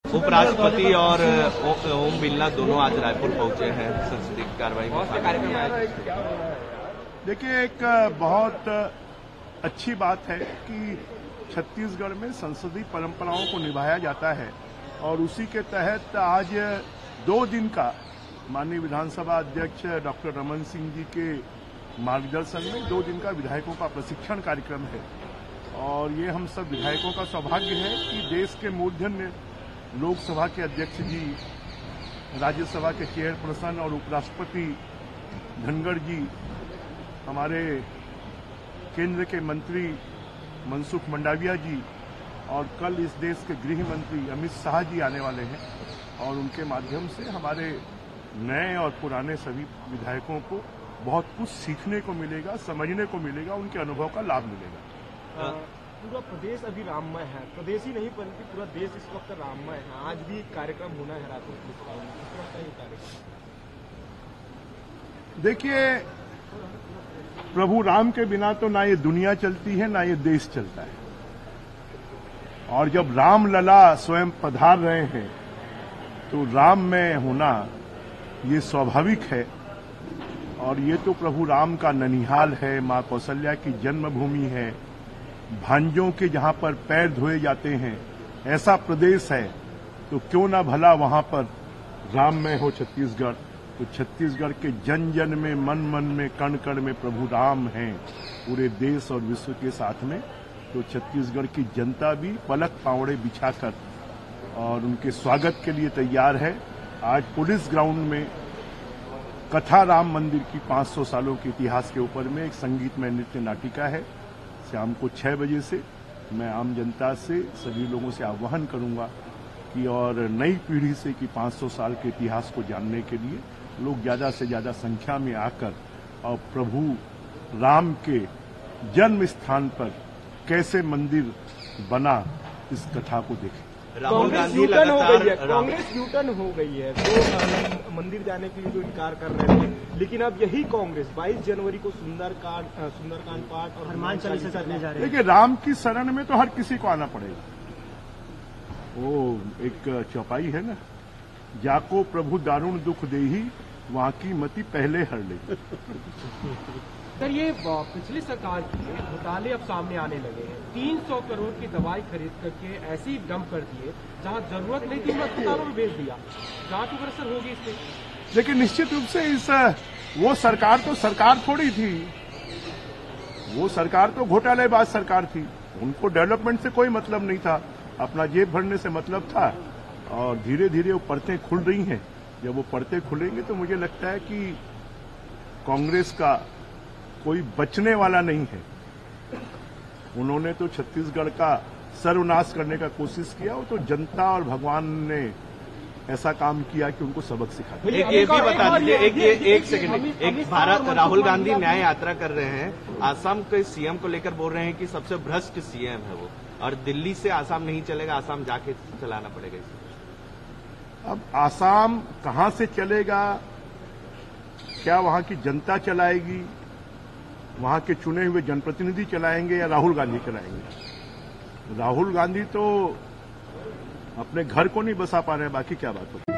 उपराष्ट्रपति और ओम बिरला दोनों आज रायपुर पहुंचे हैं संसदीय कार्रवाई में कार्यक्रम आया। देखिए, एक बहुत अच्छी बात है कि छत्तीसगढ़ में संसदीय परंपराओं को निभाया जाता है और उसी के तहत आज 2 दिन का माननीय विधानसभा अध्यक्ष डॉक्टर रमन सिंह जी के मार्गदर्शन में 2 दिन का विधायकों का प्रशिक्षण कार्यक्रम है। और ये हम सब विधायकों का सौभाग्य है कि देश के मूर्धन्य लोकसभा के अध्यक्ष जी, राज्यसभा के चेयरपर्सन और उपराष्ट्रपति धनखड़ जी, हमारे केंद्र के मंत्री मनसुख मंडाविया जी और कल इस देश के गृह मंत्री अमित शाह जी आने वाले हैं और उनके माध्यम से हमारे नए और पुराने सभी विधायकों को बहुत कुछ सीखने को मिलेगा, समझने को मिलेगा, उनके अनुभव का लाभ मिलेगा। पूरा प्रदेश अभी राममय है, प्रदेश ही नहीं बल्कि पूरा देश इस वक्त राममय है। आज भी कार्यक्रम होना है रायपुर पुलिस ग्राउंड में, किस तरह का ये कार्यक्रम? देखिए, प्रभु राम के बिना तो ना ये दुनिया चलती है ना ये देश चलता है। और जब राम लला स्वयं पधार रहे हैं तो राम में होना ये स्वाभाविक है। और ये तो प्रभु राम का ननिहाल है, मां कौशल्या की जन्मभूमि है, भांजों के जहां पर पैर धोए जाते हैं, ऐसा प्रदेश है। तो क्यों ना भला वहां पर राममय हो छत्तीसगढ़। तो छत्तीसगढ़ के जन जन में, मन मन में, कण कण में प्रभु राम हैं, पूरे देश और विश्व के साथ में। तो छत्तीसगढ़ की जनता भी पलक पावड़े बिछाकर और उनके स्वागत के लिए तैयार है। आज पुलिस ग्राउंड में कथा राम मंदिर की 500 सालों के इतिहास के ऊपर में एक संगीतमय नृत्य नाटिका है। शाम को 6 बजे से मैं आम जनता से, सभी लोगों से आह्वान करूंगा कि और नई पीढ़ी से कि 500 साल के इतिहास को जानने के लिए लोग ज्यादा से ज्यादा संख्या में आकर और प्रभु राम के जन्म स्थान पर कैसे मंदिर बना इस कथा को देखें। राहुल गांधी लगातार कांग्रेस यूटर्न हो गई है, तो मंदिर जाने के लिए जो इनकार कर रहे थे, लेकिन अब यही कांग्रेस 22 जनवरी को सुंदरकांड पाठ और हनुमान चालीसा करने जा रही है। देखिए, राम की शरण में तो हर किसी को आना पड़ेगा। वो एक चौपाई है ना, जाको प्रभु दारुण दुख देही, वहां की मति पहले हर ले। सर, ये पिछली सरकार के घोटाले अब सामने आने लगे हैं। 300 करोड़ की दवाई खरीद करके ऐसी डंप कर दिए जहां जरूरत नहीं थी, अस्पतालों में भेज दिया। जांच वगैरह सर होगी इससे? लेकिन निश्चित रूप से वो सरकार तो सरकार थोड़ी थी, वो सरकार तो घोटालेबाज सरकार थी। उनको डेवलपमेंट से कोई मतलब नहीं था, अपना जेब भरने से मतलब था। और धीरे धीरे वो परतें खुल रही हैं। जब वो परतें खुलेंगी तो मुझे लगता है कि कांग्रेस का कोई बचने वाला नहीं है। उन्होंने तो छत्तीसगढ़ का सर्वनाश करने का कोशिश किया। वो तो जनता और भगवान ने ऐसा काम किया कि उनको सबक सिखाया। ये भी बता दीजिए, एक सेकंड, एक भारत राहुल गांधी न्याय यात्रा कर रहे हैं, आसाम के सीएम को लेकर बोल रहे हैं कि सबसे भ्रष्ट सीएम है वो, और दिल्ली से आसाम नहीं चलेगा, आसाम जाके चलाना पड़ेगा इसे। अब आसाम कहां से चलेगा, क्या वहां की जनता चलाएगी, वहां के चुने हुए जनप्रतिनिधि चलाएंगे या राहुल गांधी चलाएंगे? राहुल गांधी तो अपने घर को नहीं बसा पा रहे, बाकी क्या बात हो।